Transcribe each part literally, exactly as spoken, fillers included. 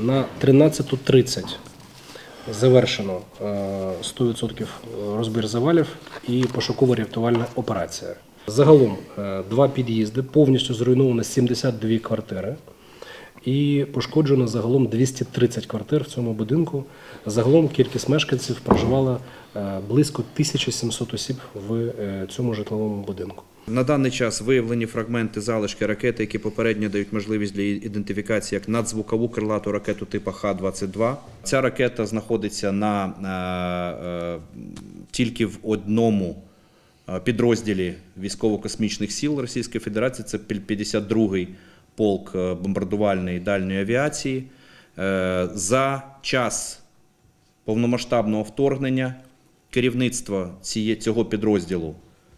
На тринадцяту тридцять завершено сто відсотків розбір завалів і пошуково-рятувальна операція. Загалом два під'їзди, повністю зруйновано сімдесят дві квартири і пошкоджено загалом двісті тридцять квартир в цьому будинку. Загалом кількість мешканців проживала близько тисячі сімсот осіб в цьому житловому будинку. На даний час виявлені фрагменти залишки ракети, які попередньо дають можливість для ідентифікації як надзвукову крилату ракету типу Х двадцять два. Ця ракета знаходиться на, е, е, тільки в одному підрозділі військово-космічних сил Російської Федерації, це п'ятдесят другий полк бомбардувальної дальньої авіації. Е, за час повномасштабного вторгнення керівництво ціє, цього підрозділу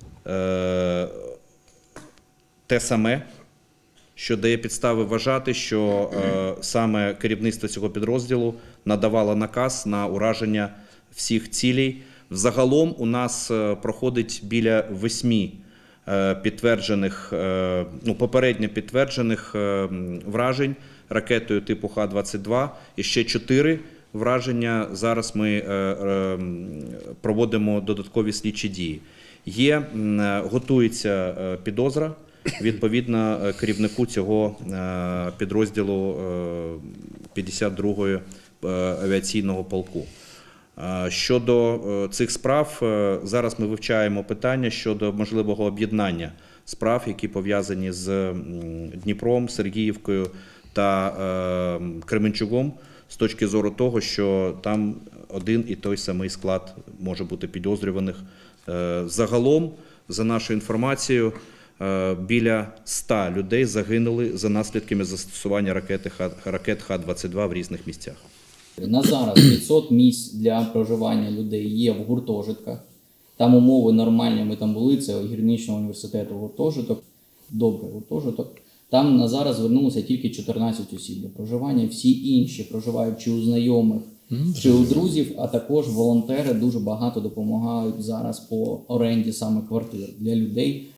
те саме, що дає підстави вважати, що е, саме керівництво цього підрозділу надавало наказ на ураження всіх цілей. Взагалом у нас проходить біля восьми е, підтверджених, е, ну, попередньо підтверджених е, вражень ракетою типу Х двадцять два і ще чотири враження. Зараз ми е, е, проводимо додаткові слідчі дії. Є, готується підозра, відповідно, керівнику цього підрозділу п'ятдесят другого авіаційного полку. Щодо цих справ, зараз ми вивчаємо питання щодо можливого об'єднання справ, які пов'язані з Дніпром, Сергіївкою та Кременчугом, з точки зору того, що там один і той самий склад може бути підозрюваних. Загалом, за нашою інформацією, біля ста людей загинули за наслідками застосування ракети, ракет Х двадцять два в різних місцях. На зараз п'ятсот місць для проживання людей є в гуртожитках. Там умови нормальні, ми там були, це Гірничного університету гуртожиток, добрий гуртожиток. Там на зараз звернулося тільки чотирнадцять осіб для проживання, всі інші проживають чи у знайомих, чи у друзів, а також волонтери дуже багато допомагають зараз по оренді саме квартир для людей